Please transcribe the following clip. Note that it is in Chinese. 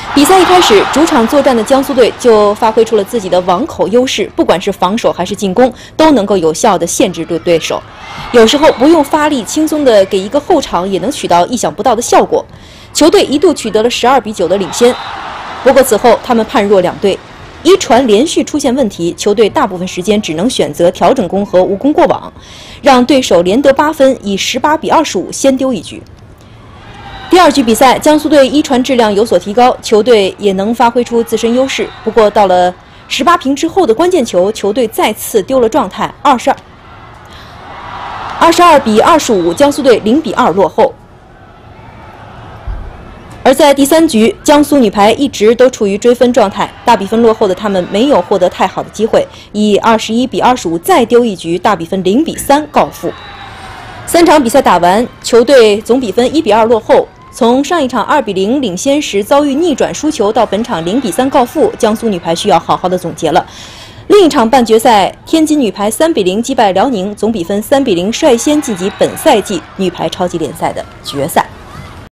比赛一开始，主场作战的江苏队就发挥出了自己的网口优势，不管是防守还是进攻，都能够有效地限制住对手。有时候不用发力，轻松地给一个后场也能取到意想不到的效果。球队一度取得了12比9的领先，不过此后他们判若两队，一传连续出现问题，球队大部分时间只能选择调整攻和无功过网，让对手连得8分，以18比25先丢一局。第二局比赛，江苏队一传质量有所提高，球队也能发挥出自身优势。不过到了18平之后的关键球，球队再次丢了状态，22比25，江苏队0比2落后。而在第三局，江苏女排一直都处于追分状态，大比分落后的他们没有获得太好的机会，以21比25再丢一局，大比分0比3告负。3场比赛打完，球队总比分1比2落后。从上一场2比0领先时遭遇逆转输球，到本场0比3告负，江苏女排需要好好的总结了。另一场半决赛，天津女排3比0击败辽宁，总比分3比0率先晋级本赛季女排超级联赛的决赛。